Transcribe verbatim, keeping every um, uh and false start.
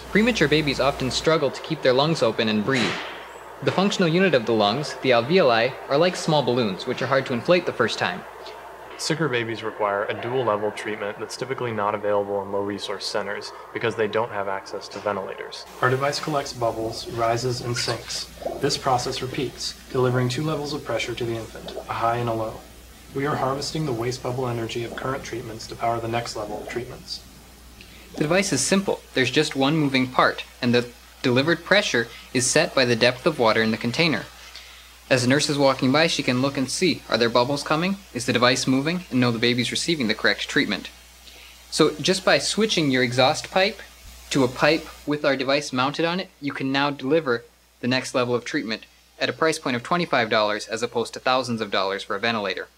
Premature babies often struggle to keep their lungs open and breathe. The functional unit of the lungs, the alveoli, are like small balloons, which are hard to inflate the first time. Sicker babies require a dual-level treatment that's typically not available in low-resource centers because they don't have access to ventilators. Our device collects bubbles, rises, and sinks. This process repeats, delivering two levels of pressure to the infant, a high and a low. We are harvesting the waste bubble energy of current treatments to power the next level of treatments. The device is simple. There's just one moving part, and the delivered pressure is set by the depth of water in the container. As the nurse is walking by, she can look and see, are there bubbles coming? Is the device moving? And know the baby's receiving the correct treatment. So just by switching your exhaust pipe to a pipe with our device mounted on it, you can now deliver the next level of treatment at a price point of twenty-five dollars as opposed to thousands of dollars for a ventilator.